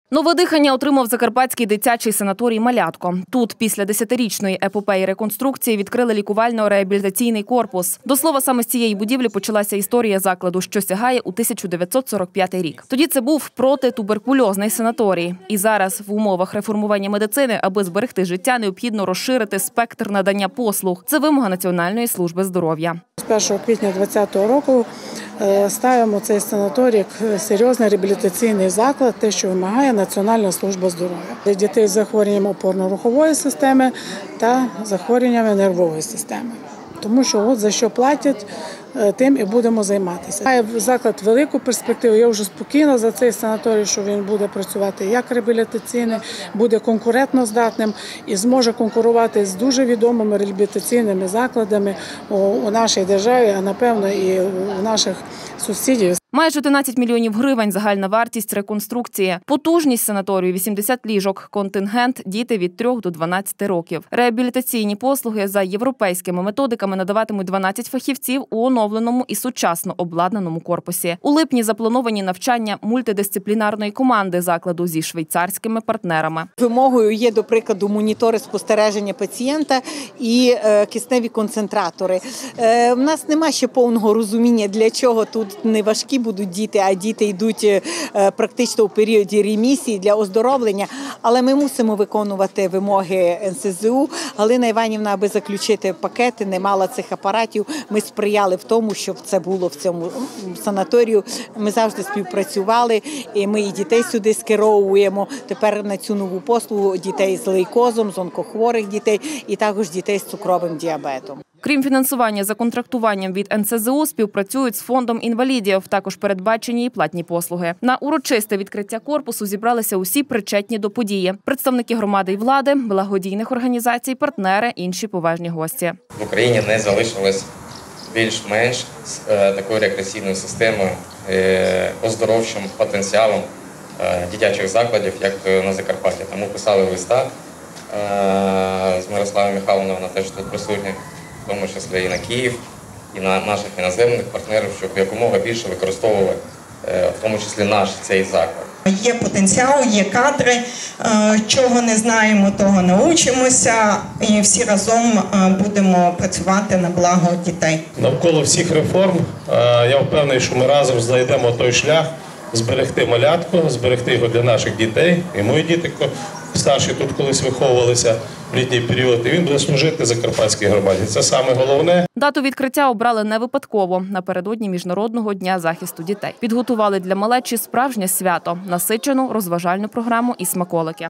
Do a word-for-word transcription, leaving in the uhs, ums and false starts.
Нове дихання отримав Закарпатський дитячий санаторій «Малятко». Тут після десятирічної епопеї реконструкції відкрили лікувально-реабілітаційний корпус. До слова, саме з цієї будівлі почалася історія закладу, що сягає у тисяча дев'ятсот сорок п'ятий рік. Тоді це був протитуберкульозний санаторій. І зараз в умовах реформування медицини, аби зберегти життя, необхідно розширити спектр надання послуг. Це вимога Національної служби здоров'я. З першого квітня двадцятого року ставимо цей санаторій як серйозний реабілітаційний заклад, те, що вимагає Національна служба здоров'я. Для дітей з захворюванням опорно-рухової системи та захворюваннями нервової системи. Тому що от за що платять, тим і будемо займатися. Має заклад велику перспективу. Я вже спокійна за цей санаторій, що він буде працювати як реабілітаційний, буде конкурентно здатним і зможе конкурувати з дуже відомими реабілітаційними закладами у нашій державі, а напевно і у наших сусідів. Майже одинадцять мільйонів гривень – загальна вартість реконструкції. Потужність санаторію – вісімдесят ліжок. Контингент – діти від трьох до дванадцяти років. Реабілітаційні послуги за європейськими методиками надаватимуть дванадцять фахівців у оновленому і сучасно обладнаному корпусі. У липні заплановані навчання мультидисциплінарної команди закладу зі швейцарськими партнерами. Вимогою є, до прикладу, монітори спостереження пацієнта і е, кисневі концентратори. Е, в нас немає ще повного розуміння, для чого тут не важкі будуть діти, а діти йдуть практично у періоді ремісії для оздоровлення. Але ми мусимо виконувати вимоги ен ес зе у. Галина Іванівна, аби заключити пакети, не мала цих апаратів. Ми сприяли в тому, щоб це було в цьому санаторію. Ми завжди співпрацювали, і ми і дітей сюди скеровуємо. Тепер на цю нову послугу дітей з лейкозом, з онкохворих дітей і також дітей з цукровим діабетом. Крім фінансування за контрактуванням від ен ес зе у, співпрацюють з фондом інвалідів. Також передбачені і платні послуги. На урочисте відкриття корпусу зібралися усі причетні до події. Представники громади і влади, благодійних організацій, партнери, інші поважні гості. В Україні не залишилось більш-менш такою рекреаційною системою, оздоровчим потенціалом дитячих закладів, як на Закарпатті. Тому писали листа з Мирославою Михайловною, вона теж тут присутня, в тому числі і на Київ, і на наших іноземних партнерів, щоб якомога більше використовували, в тому числі наш цей заклад. Є потенціал, є кадри, чого не знаємо, того навчимося, і всі разом будемо працювати на благо дітей. Навколо всіх реформ я впевнений, що ми разом знайдемо той шлях зберегти малятко, зберегти його для наших дітей. І мої діти старші тут колись виховувалися в літній період, і він буде служити Закарпатській громаді. Це саме головне. Дату відкриття обрали не випадково. Напередодні Міжнародного дня захисту дітей. Підготували для малечі справжнє свято – насичену розважальну програму і смаколики.